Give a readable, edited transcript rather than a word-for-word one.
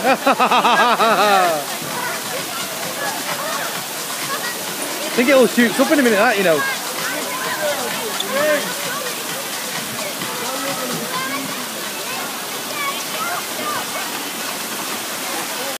think it all shoots up in a minute, that, you know.